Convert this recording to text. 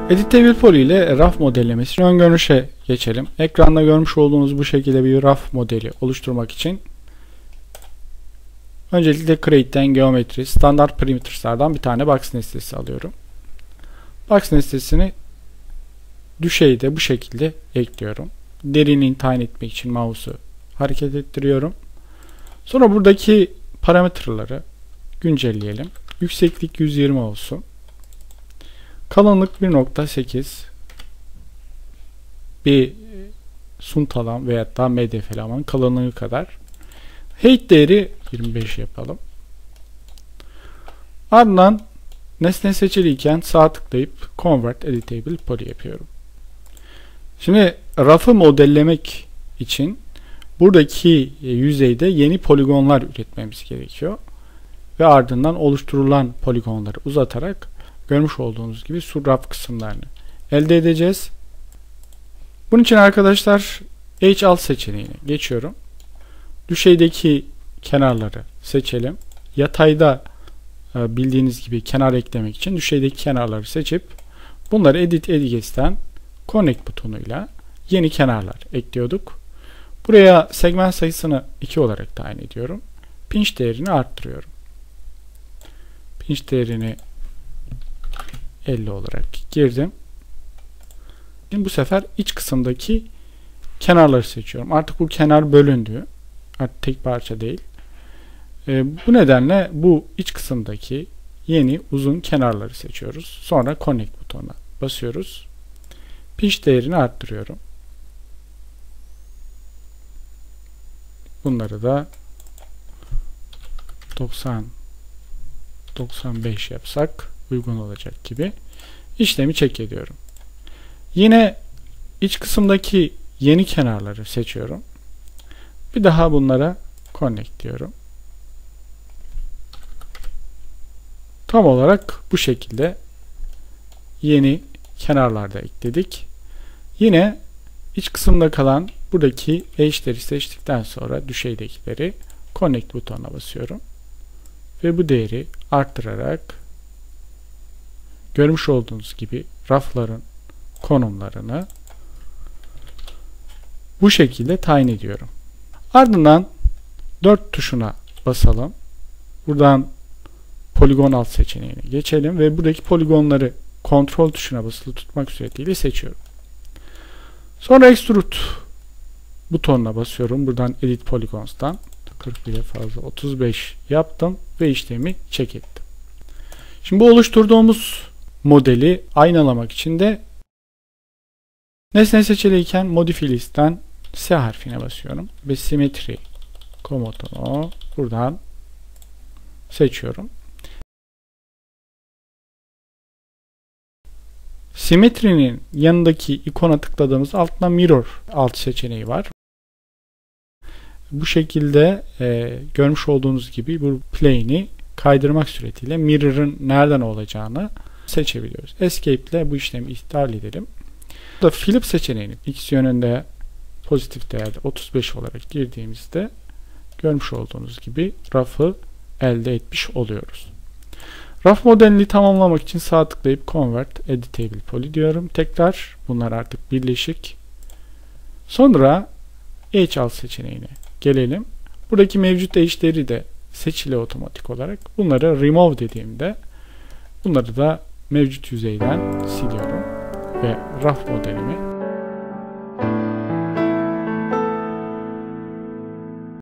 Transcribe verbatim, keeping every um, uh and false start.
Editable Poly ile raf modellemesi ön görünüşe geçelim. Ekranda görmüş olduğunuz bu şekilde bir raf modeli oluşturmak için öncelikle Create'den Geometry, Standart Parameters'lardan bir tane box nesnesi alıyorum. Box nesnesini düşeyde bu şekilde ekliyorum. Derinliğini tayin etmek için mouse'u hareket ettiriyorum. Sonra buradaki parametreleri güncelleyelim. Yükseklik yüz yirmi olsun. Kalınlık bir nokta sekiz. Bir suntalan veya da M D F elemanın kalınlığı kadar. Height değeri yirmi beş yapalım. Ardından nesne seçiliyken sağ tıklayıp Convert Editable Poly yapıyorum. Şimdi rafı modellemek için buradaki yüzeyde yeni poligonlar üretmemiz gerekiyor. Ve ardından oluşturulan poligonları uzatarak görmüş olduğunuz gibi şu raf kısımlarını elde edeceğiz. Bunun için arkadaşlar H alt seçeneğine geçiyorum. Düşeydeki kenarları seçelim. Yatayda bildiğiniz gibi kenar eklemek için düşeydeki kenarları seçip bunları Edit Edges'ten Connect butonuyla yeni kenarlar ekliyorduk. Buraya segment sayısını iki olarak tayin ediyorum. Pinch değerini arttırıyorum. Pinch değerini elli olarak girdim. Şimdi bu sefer iç kısımdaki kenarları seçiyorum. Artık bu kenar bölündü. Artık tek parça değil. E, bu nedenle bu iç kısımdaki yeni uzun kenarları seçiyoruz. Sonra Connect butonuna basıyoruz. Pinch değerini arttırıyorum. Bunları da doksan doksan beş yapsak uygun olacak gibi işlemi check ediyorum. Yine iç kısımdaki yeni kenarları seçiyorum. Bir daha bunlara connect diyorum. Tam olarak bu şekilde yeni kenarlarda ekledik. Yine iç kısımda kalan buradaki edge'leri seçtikten sonra düşeydekileri connect butonuna basıyorum. Ve bu değeri arttırarak görmüş olduğunuz gibi rafların konumlarını bu şekilde tayin ediyorum. Ardından dört tuşuna basalım. Buradan poligon alt seçeneğine geçelim ve buradaki poligonları kontrol tuşuna basılı tutmak suretiyle seçiyorum. Sonra Extrude butonuna basıyorum. Buradan Edit Polygons'tan kırk bire fazla otuz beş yaptım ve işlemi check ettim. Şimdi bu oluşturduğumuz modeli aynalamak için de nesne seçiliyken Modify List'ten S harfine basıyorum ve Symmetry komutunu buradan seçiyorum. Symmetry'nin yanındaki ikona tıkladığımız altına Mirror alt seçeneği var. Bu şekilde e, görmüş olduğunuz gibi bu plane'i kaydırmak suretiyle mirror'ın nereden olacağını seçebiliyoruz. Escape ile bu işlemi iptal edelim. Burada Flip seçeneğini X yönünde pozitif değerde otuz beş olarak girdiğimizde görmüş olduğunuz gibi rafı elde etmiş oluyoruz. Raf modelini tamamlamak için sağ tıklayıp Convert Editable Poly diyorum. Tekrar bunlar artık birleşik. Sonra H alt seçeneğine gelelim. Buradaki mevcut edge'leri de seçili otomatik olarak. Bunları remove dediğimde bunları da mevcut yüzeyden siliyorum ve raf modelimi